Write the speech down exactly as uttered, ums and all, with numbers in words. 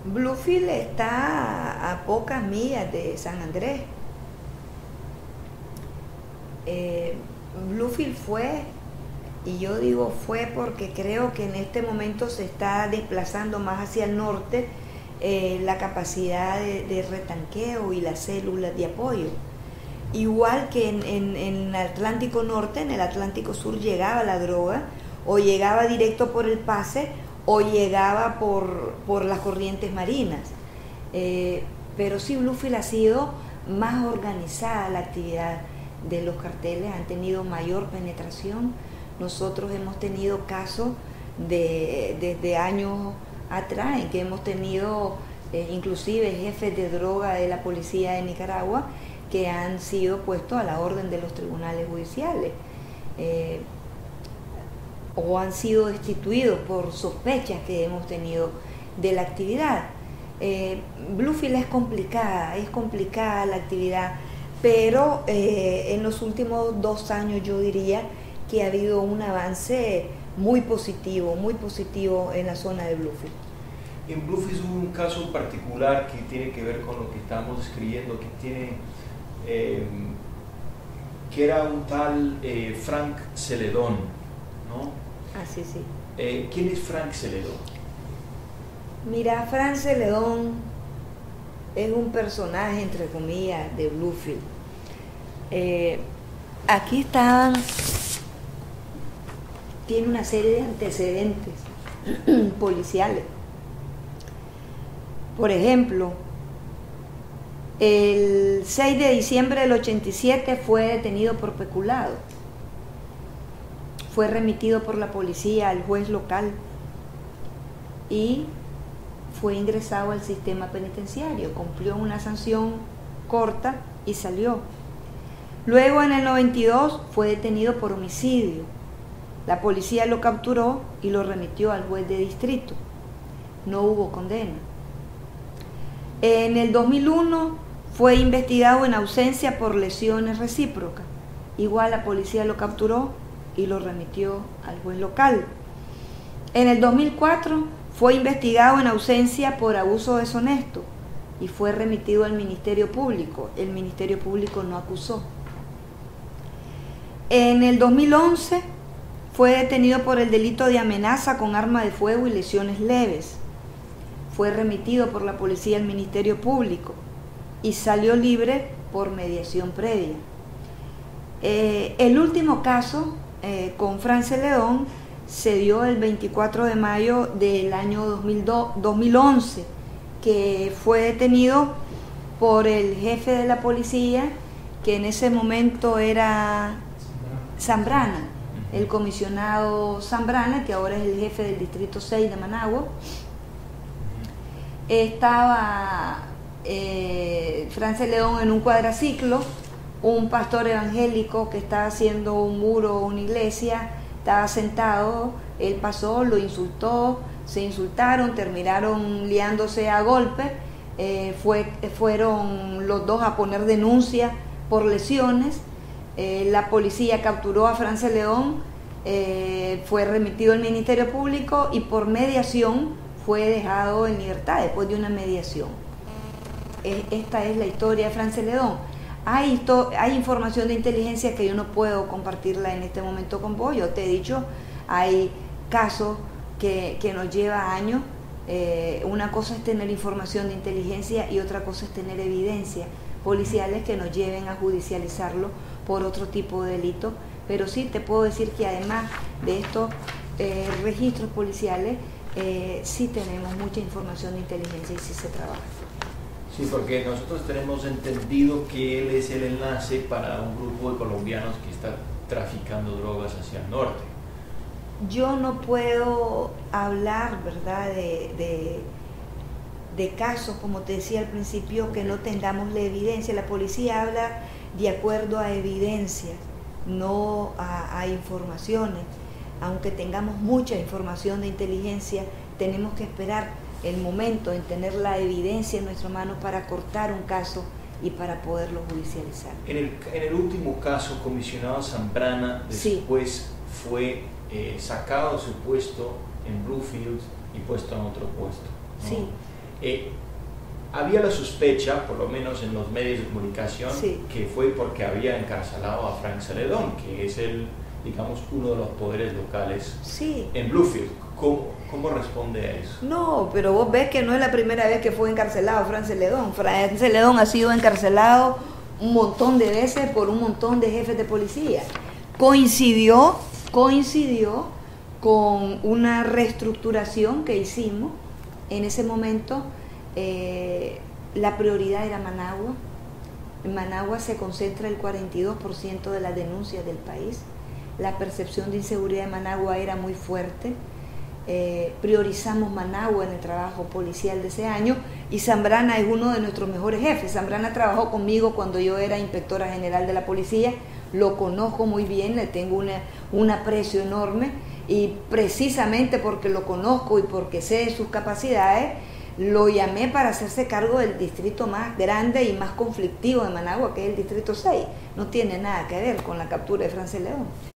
Bluefield está a, a pocas millas de San Andrés. Eh, Bluefield fue, y yo digo fue porque creo que en este momento se está desplazando más hacia el norte eh, la capacidad de, de retanqueo y las células de apoyo. Igual que en, en, en el Atlántico Norte, en el Atlántico Sur llegaba la droga, o llegaba directo por el pase, o llegaba por, por las corrientes marinas. Eh, pero sí, Bluefield ha sido más organizada la actividad de los carteles, han tenido mayor penetración. Nosotros hemos tenido casos de, desde años atrás en que hemos tenido eh, inclusive jefes de droga de la policía de Nicaragua que han sido puestos a la orden de los tribunales judiciales eh, o han sido destituidos por sospechas que hemos tenido de la actividad. Eh, Bluefield es complicada, es complicada la actividad, pero eh, en los últimos dos años yo diría que ha habido un avance muy positivo, muy positivo en la zona de Bluefield. En Bluefield hubo un caso particular que tiene que ver con lo que estamos describiendo, que tiene, eh, que era un tal eh, Frank Celedón, ¿no? Ah, sí, sí. Eh, ¿Quién es Frank Celedón? Mira, Frank Celedón es un personaje, entre comillas, de Bluefield. Eh, aquí estaban, tiene una serie de antecedentes policiales. Por ejemplo, el seis de diciembre del ochenta y siete fue detenido por peculado. Fue remitido por la policía al juez local y fue ingresado al sistema penitenciario. Cumplió una sanción corta y salió. Luego, en el noventa y dos, fue detenido por homicidio. La policía lo capturó y lo remitió al juez de distrito. No hubo condena. En el dos mil uno fue investigado en ausencia por lesiones recíprocas. Igual la policía lo capturó y lo remitió al juez local. En el dos mil cuatro fue investigado en ausencia por abuso deshonesto y fue remitido al Ministerio Público. El Ministerio Público no acusó. En el dos mil once fue detenido por el delito de amenaza con arma de fuego y lesiones leves. Fue remitido por la policía al Ministerio Público y salió libre por mediación previa. Eh, el último caso eh, con Frank Celedón se dio el veinticuatro de mayo del año dos mil once, que fue detenido por el jefe de la policía, que en ese momento era Zambrana, el comisionado Zambrana, que ahora es el jefe del distrito seis de Managua. Estaba eh, Frank Celedón en un cuadraciclo, un pastor evangélico que estaba haciendo un muro o una iglesia, estaba sentado, él pasó, lo insultó, se insultaron, terminaron liándose a golpes, eh, fue, fueron los dos a poner denuncia por lesiones, eh, la policía capturó a Frank Celedón, eh, fue remitido al Ministerio Público y por mediación fue dejado en libertad después de una mediación. Esta es la historia de Frank Celedón. Hay, hay información de inteligencia que yo no puedo compartirla en este momento con vos. Yo te he dicho, hay casos que, que nos lleva años. Eh, una cosa es tener información de inteligencia y otra cosa es tener evidencias policiales que nos lleven a judicializarlo por otro tipo de delito. Pero sí te puedo decir que además de estos eh, registros policiales, eh, sí tenemos mucha información de inteligencia y sí se trabaja. Sí, porque nosotros tenemos entendido que él es el enlace para un grupo de colombianos que está traficando drogas hacia el norte. Yo no puedo hablar, ¿verdad?, de, de, de casos, como te decía al principio, que no tengamos la evidencia. La policía habla de acuerdo a evidencias, no a, a informaciones. Aunque tengamos mucha información de inteligencia, tenemos que esperar el momento en tener la evidencia en nuestras manos para cortar un caso y para poderlo judicializar. En el, en el último caso, comisionado Zambrana después sí. fue eh, sacado de su puesto en Bluefield y puesto en otro puesto, ¿no? Sí. Eh, había la sospecha, por lo menos en los medios de comunicación, sí, que fue porque había encarcelado a Frank Celedón, que es el, digamos, uno de los poderes locales sí. en Bluefield. ¿Cómo, ¿Cómo responde a eso? No, pero vos ves que no es la primera vez que fue encarcelado Frank Celedón. Frank Celedón ha sido encarcelado un montón de veces por un montón de jefes de policía. Coincidió, coincidió con una reestructuración que hicimos. En ese momento eh, la prioridad era Managua. En Managua se concentra el cuarenta y dos por ciento de las denuncias del país. La percepción de inseguridad de Managua era muy fuerte. Eh, priorizamos Managua en el trabajo policial de ese año, y Zambrana es uno de nuestros mejores jefes. Zambrana trabajó conmigo cuando yo era inspectora general de la policía, lo conozco muy bien, le tengo una, un aprecio enorme, y precisamente porque lo conozco y porque sé de sus capacidades, lo llamé para hacerse cargo del distrito más grande y más conflictivo de Managua, que es el distrito seis. No tiene nada que ver con la captura de Frank Celedón.